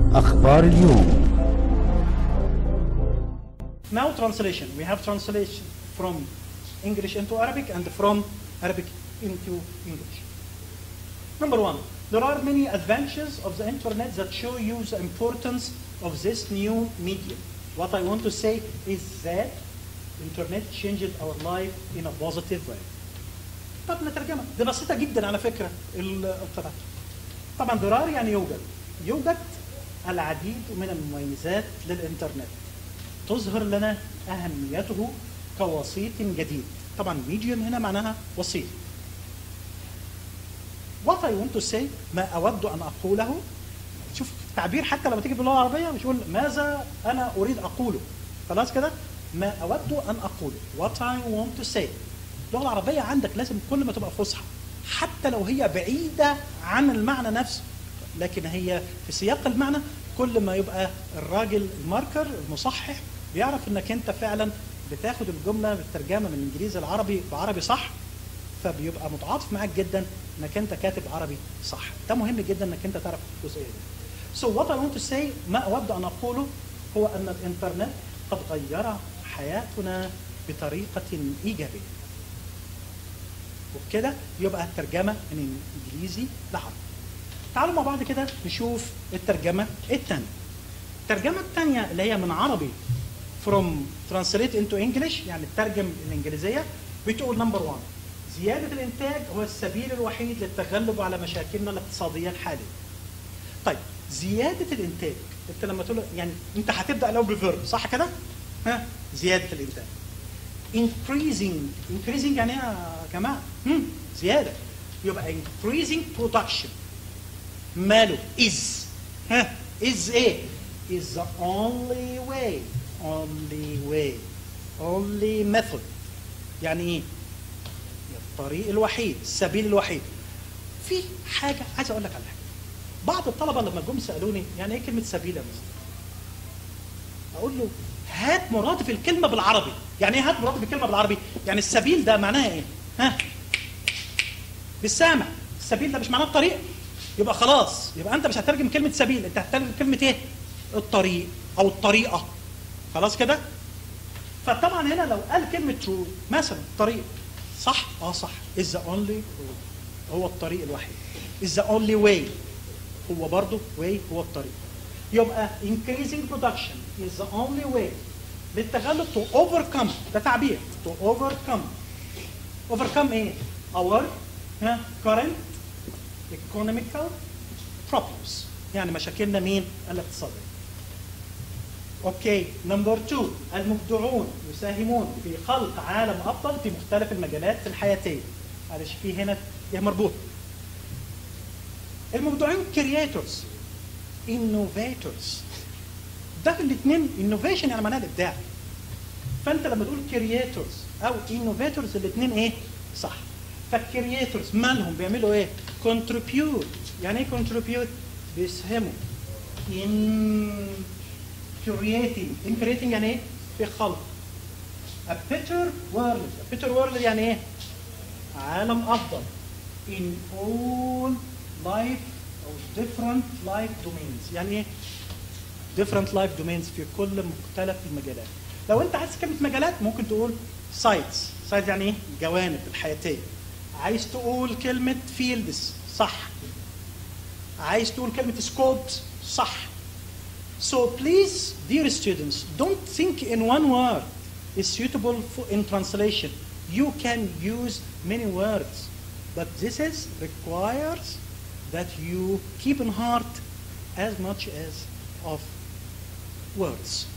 أخبار اليوم. Now translation. We have translation from English into Arabic and from Arabic into English. Number one, there are many advantages of the internet that show you the importance of this new medium. What I want to say is that internet changed our life in a positive way. طب نترجمها، دي بسيطة جدا على فكرة القطعة. طبعا ضرار يعني يوجد العديد من المميزات للإنترنت تظهر لنا أهميته كوسيط جديد. طبعا ميديوم هنا معناها وسيط. What I want to say ما أود أن أقوله. شوف التعبير حتى لما تيجي باللغة العربية مش يقول ماذا أنا أريد أقوله. خلاص كده؟ ما أود أن أقوله. What I want to say. اللغة العربية عندك لازم كل ما تبقى فصحى حتى لو هي بعيدة عن المعنى نفسه، لكن هي في سياق المعنى كل ما يبقى الراجل الماركر المصحح بيعرف انك انت فعلا بتاخد الجملة بالترجمة من انجليزي العربي بعربي صح، فبيبقى متعاطف معاك جدا انك انت كاتب عربي صح. ده مهم جدا انك انت تعرف الجزئية دي. So what I want to say ما أود أن أقوله هو أن الإنترنت قد غير حياتنا بطريقة إيجابية. وبكده يبقى الترجمة من انجليزي لعربي. تعالوا مع بعض كده نشوف الترجمة الثانية. الترجمة الثانية اللي هي من عربي from translate into English يعني الترجم الإنجليزية بتقول نمبر 1 زيادة الإنتاج هو السبيل الوحيد للتغلب على مشاكلنا الاقتصادية الحالية. طيب زيادة الإنتاج أنت لما تقول يعني أنت هتبدأ الأول بفيرب صح كده؟ ها زيادة الإنتاج. increasing يعني ايه يا جماعه؟ زياده. يبقى increasing production ماله is ها is ايه؟ is the only method يعني ايه؟ الطريق الوحيد السبيل الوحيد. في حاجه عايز اقول لك على حاجه. بعض الطلبه لما جم سالوني يعني ايه كلمه سبيل يا مستر؟ اقول له هات مرادف الكلمة بالعربي. يعني ايه هات مرادف الكلمة بالعربي؟ يعني السبيل ده معناها ايه؟ ها؟ بالسامع. السبيل ده مش معناه الطريق. يبقى خلاص، يبقى انت مش هترجم كلمة سبيل، انت هترجم كلمة ايه؟ الطريق او الطريقة. خلاص كده؟ فطبعا هنا لو قال كلمة مثلا طريق صح؟ صح. is the only way. هو الطريق الوحيد. is the only way. هو برضه way هو الطريق. يبقى increasing production is the only way للتغلب to overcome. ده تعبير to overcome ايه؟ our current economical problems يعني مشاكلنا مين؟ الاقتصادية. اوكي نمبر 2 المبدعون يساهمون في خلق عالم افضل في مختلف المجالات الحياتية. معلش في هنا ايه مربوط. المبدعين creators innovators. ده الاثنين innovation يعني معناها الابداع. فانت لما تقول creators او innovators الاثنين ايه؟ صح. فالكرييتورز مالهم بيعملوا ايه؟ contribute. يعني ايه contribute؟ بيساهموا in creating يعني ايه؟ في خلق a better world يعني ايه؟ عالم افضل in all life أو different life domains. يعني ايه؟ different life domains في كل مختلف المجالات. لو انت عايز كلمة مجالات ممكن تقول sites يعني ايه؟ جوانب الحياتية. عايز تقول كلمة fields صح. عايز تقول كلمة scopes صح. So please dear students don't think in one word is suitable in translation. You can use many words but this requires that you keep in heart as much as of words.